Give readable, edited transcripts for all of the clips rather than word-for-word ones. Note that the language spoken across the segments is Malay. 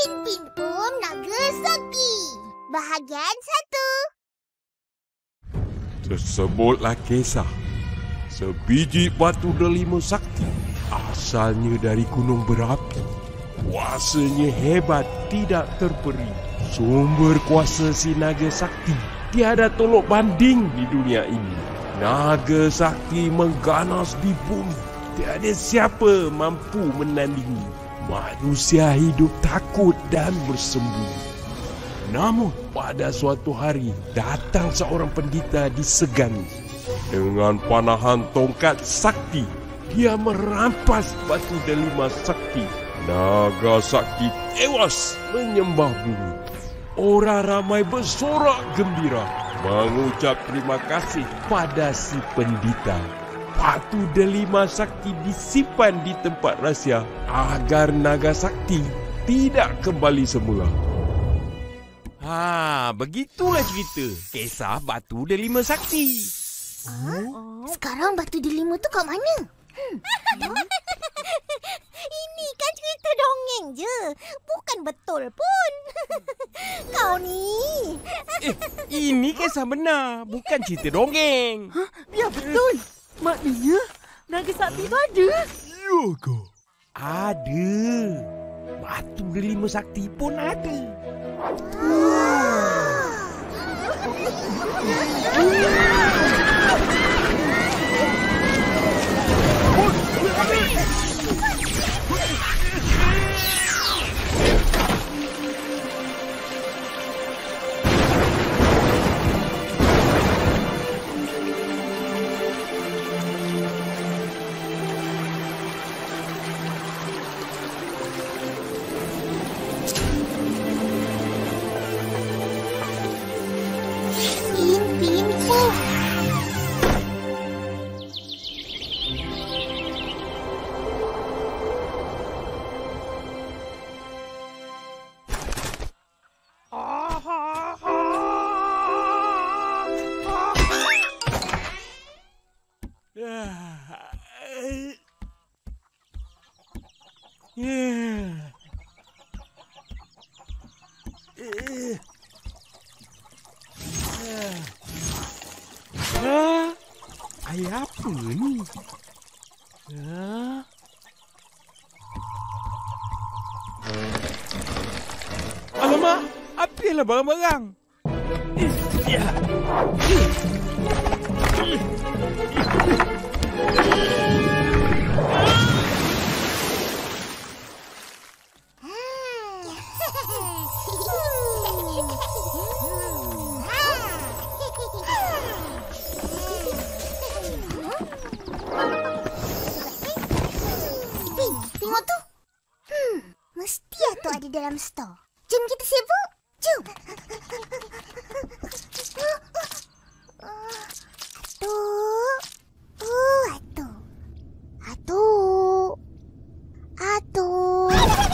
Pin Pom Nagasaki. Bahagian 1. Tersebutlah kisah sebiji batu delima sakti asalnya dari gunung berapi. Kuasanya hebat tidak terperi. Sumber kuasa si naga sakti tiada tolok banding di dunia ini. Naga sakti mengganas di bumi. Tiada siapa mampu menandingi. Manusia hidup takut dan bersembunyi. Namun pada suatu hari datang seorang pendeta di Segani. Dengan panahan tongkat sakti, dia merampas batu delima sakti. Naga sakti tewas menyembah bumi. Orang ramai bersorak gembira mengucap terima kasih pada si pendeta. Batu delima sakti disimpan di tempat rahsia agar naga sakti tidak kembali semula. Begitulah cerita kisah batu delima sakti. Sekarang batu delima tu kat mana? Ini kan cerita dongeng je. Bukan betul pun. Kau ni. Ini kisah benar, bukan cerita dongeng. Ya betul. Maknanya naga sakti tu ada. Ya ke? Ada. Batu delima sakti pun ada. Pin Pom. Air apa ni? Alamak, habislah barang-barang. Tengok tu. Mesti Atuk ada dalam stor. Jom kita sibuk. Jom. Atuk. Atuk. Atuk. Atuk.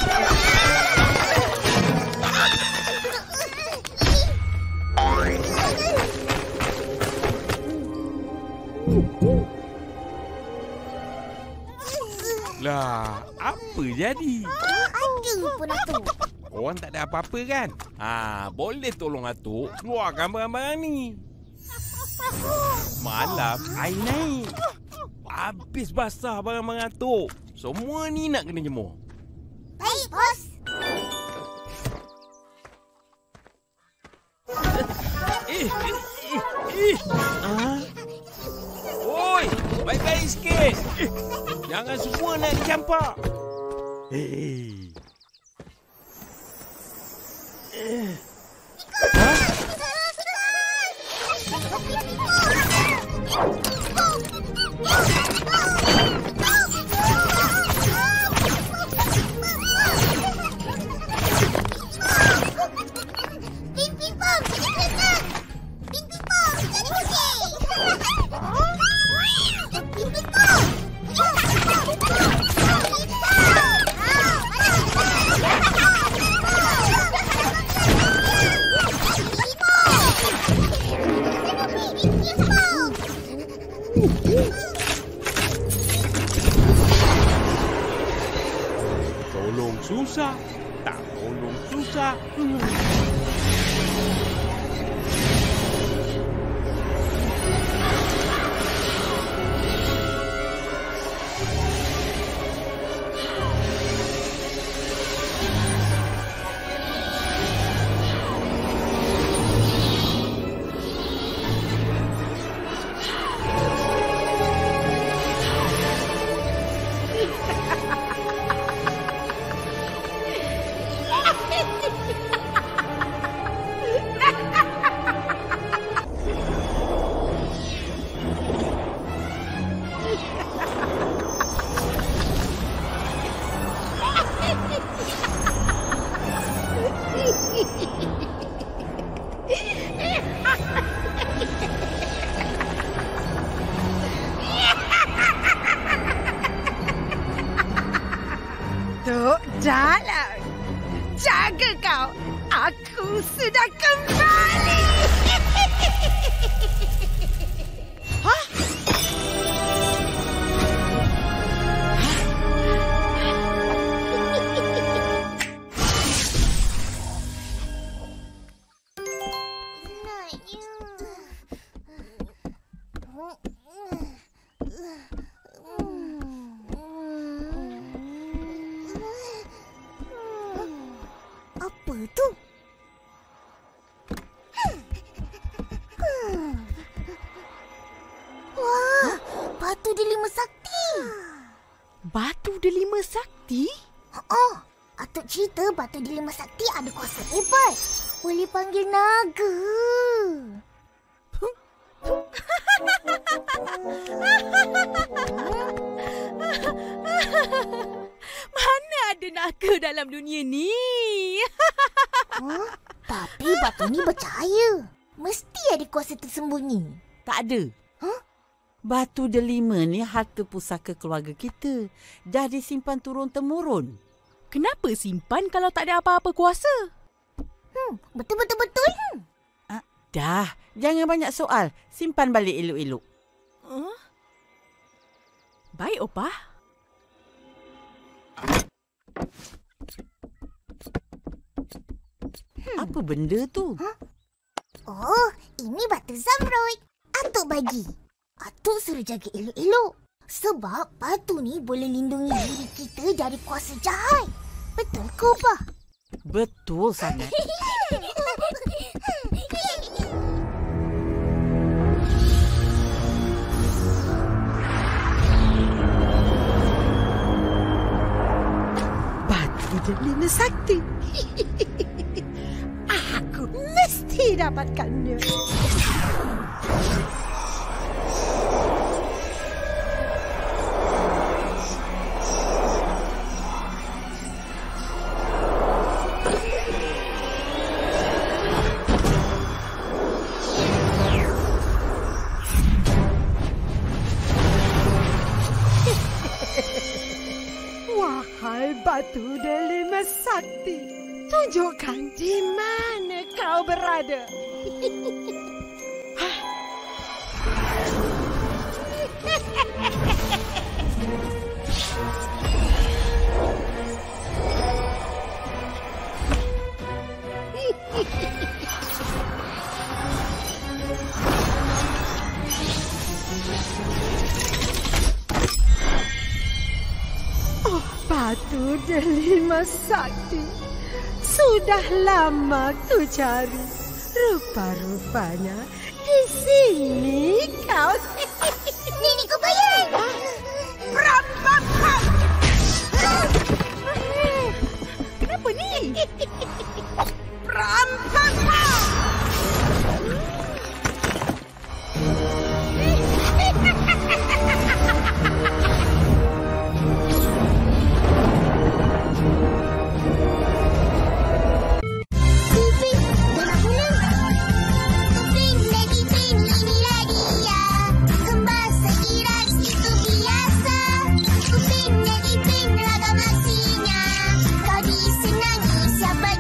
Lah, apa jadi? Ada pun Atuk. Orang tak ada apa-apa kan? Boleh tolong Atuk keluarkan barang-barang ni. Malam air naik. Habis basah barang-barang Atuk. Semua ni nak kena jemur. Baik, bos. Oi, baik-baik sikit. Jangan semua nak campak. Tolong susah, tak tolong susah. Tok Dalang, jaga kau. Aku sudah kembali. Hah? Apa tu? Wah, batu delima sakti. Batu delima sakti? Oh, Atuk cerita batu delima sakti ada kuasa hebat. Boleh panggil naga. Mana ada naga dalam dunia ni? Tapi batu ni bercahaya. Mesti ada kuasa tersembunyi. Tak ada. Batu delima ni harta pusaka keluarga kita. Dah disimpan turun-temurun. Kenapa simpan kalau tak ada apa-apa kuasa? Betul-betul. Dah, jangan banyak soal. Simpan balik elok-elok. Baik, Opah. Apa benda tu? Oh, ini batu zamrud. Atuk bagi. Atuk suruh jaga elok-elok. Sebab batu ni boleh lindungi diri kita dari kuasa jahat. Betul ke, Opah? Betul sangat. Batu delima sakti. Aku mesti dapatkannya. Wahai batu delima sakti, tunjukkan di mana kau berada. Batu delima sakti. Sudah lama ku cari. Rupa-rupanya di sini kau. Nenek kebayan. Perampakan! Kenapa ni? Perampakan! Siapa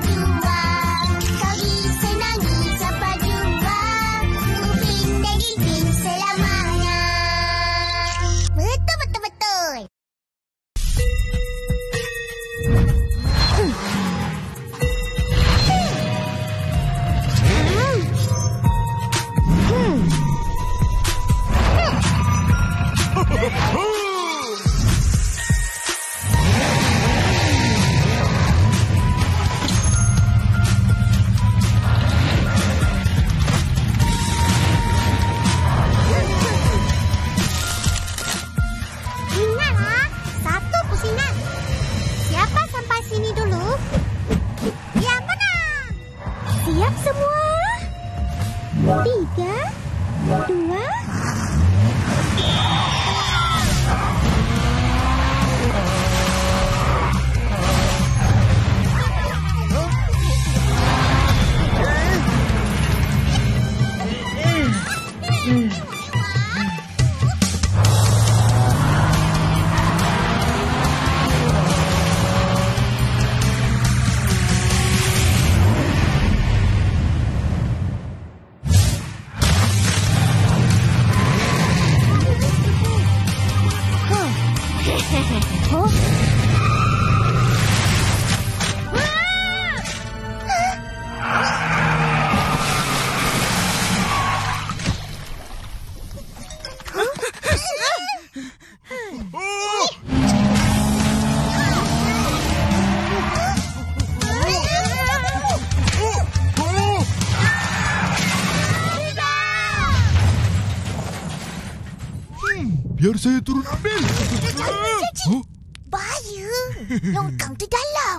Biar saya turun ambil. Jangan. Bahaya. Longkang tu dalam.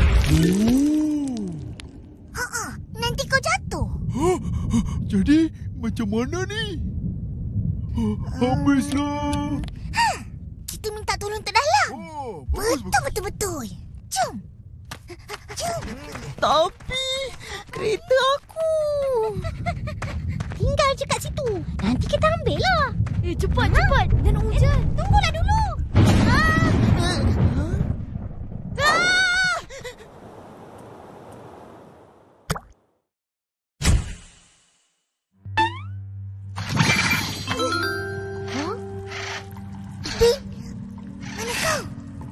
Nanti kau jatuh. Jadi macam mana ni? Habislah. Kita minta tolong terdalam. Betul. Jom. Tapi kereta aku. Tinggal je kat situ. Nanti kita ambil lah. Cepat. Jangan hujan. Tunggulah dulu. Mana kau?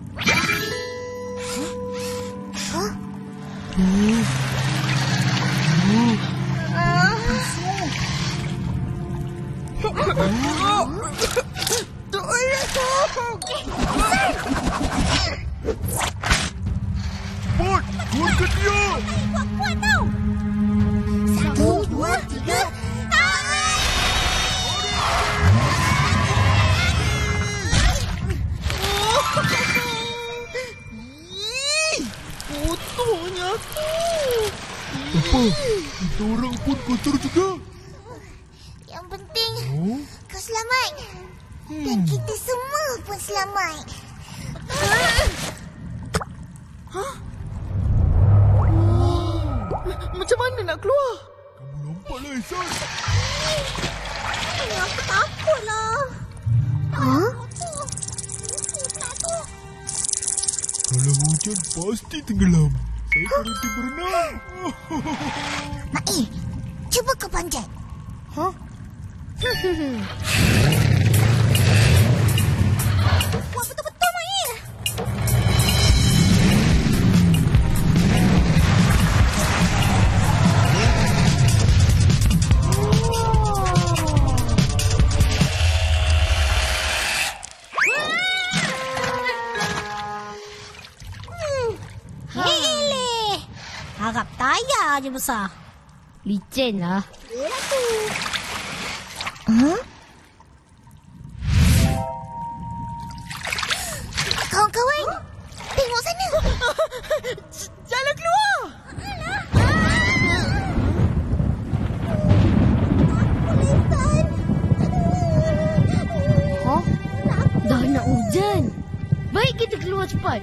Cepat, keluarkan dia. Kuat tau. 1, 2, 3. Kotornya aku. Apa? Kita orang pun kotor juga. Yang penting kau selamat. Dan kita semua pun selamat. Macam mana nak keluar? Kamu nampaklah, Ihsan. Aku takutlah. Kalau hujan pasti tenggelam. Saya berhenti berenang. Mai, cuba kau panjat. Wah, betul-betul, Mai. Harap tayar je besar. Licin lah. Kawan-kawan, tengok sana. Jalan keluar. Dah nak hujan. Baik kita keluar cepat.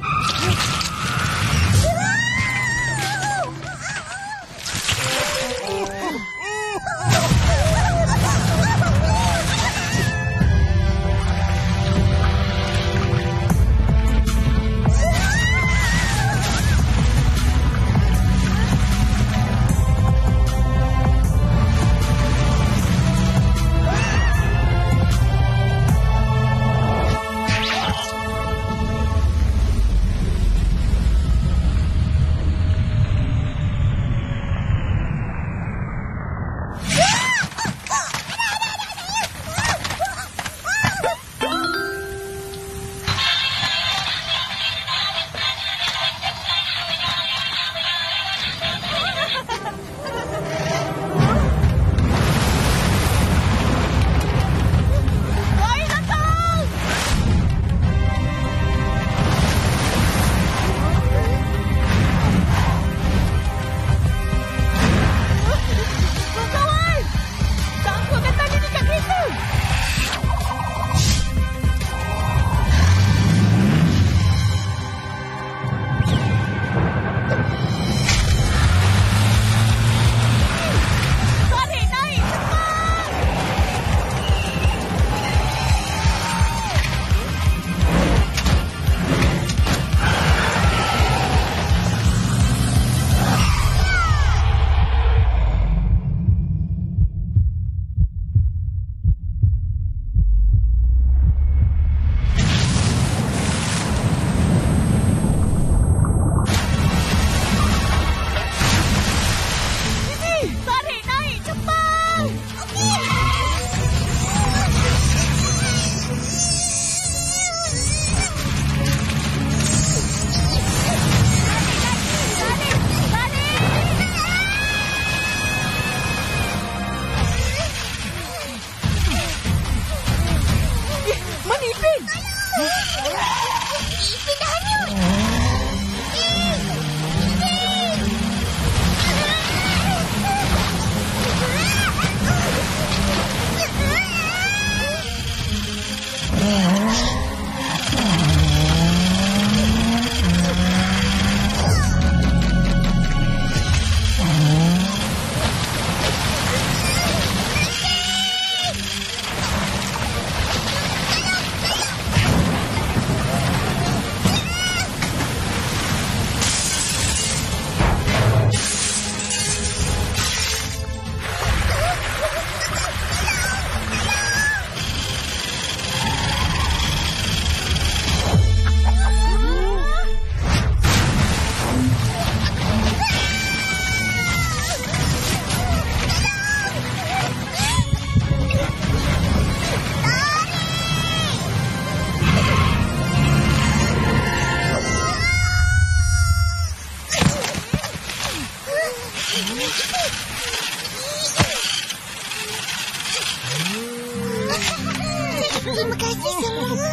Terima kasih semua.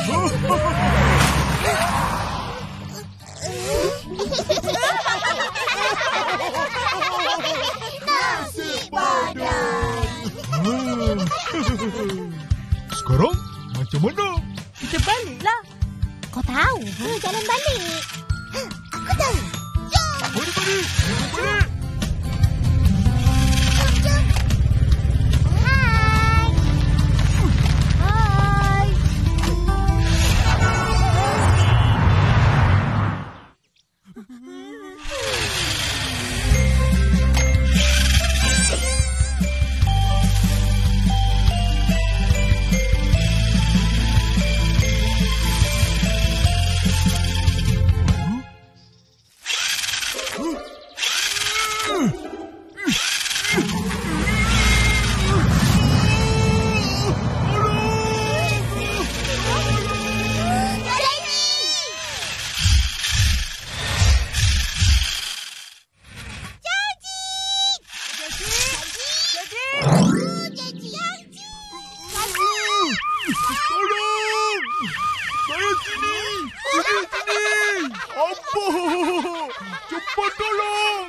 Nasi padang. Sekarang macam mana? Kita baliklah. Kau tahu ke jalan balik? Aku tahu. Mari, mari. Balik. Tolong! Saya sini! Sini! Apa? Cepat tolong!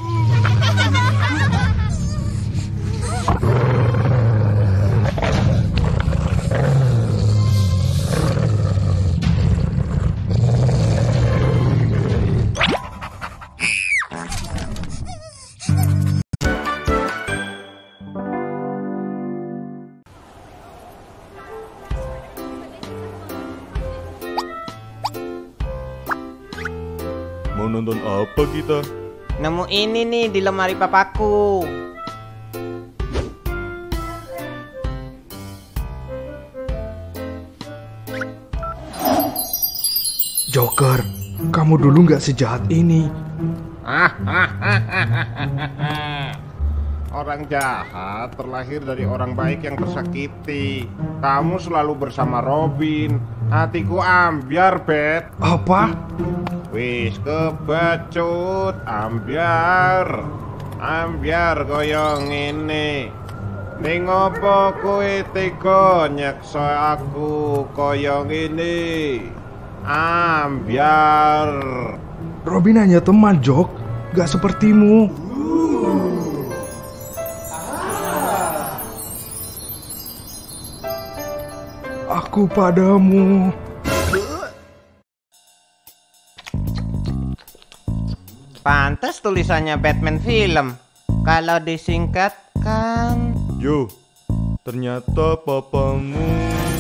Mau nonton apa kita? Nemu ini nih di lemari papaku. Joker, kamu dulu nggak sejahat ini. Orang jahat terlahir dari orang baik yang tersakiti. Kamu selalu bersama Robin. Hatiku ambiar, Bet. Apa? Wis kebacut, ambiar. Ambiar koyo ngene. Ning opo kowe tega nyeksa aku koyo ngene? Ambiar. Robin hanya teman, Jok. Gak sepertimu. Aku padamu. Pantes tulisannya Batman film. Kalau disingkatkan... Yo, ternyata papamu